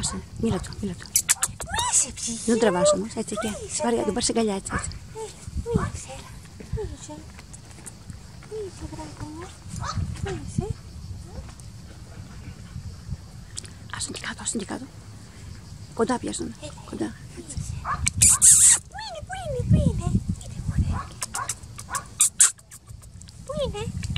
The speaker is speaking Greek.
Άσε, μίλα του. Πού είσαι, ψυχή? Δεν τον τραβάς όμως, έτσι και. Την πάρεις αγκαλιά, έτσι. Πού είσαι, βράκο μου? Πού είσαι? Άστον και κάτω. Κοντά πιάσουν. Κοντά. Πού είναι? Πού είναι? Πού είναι?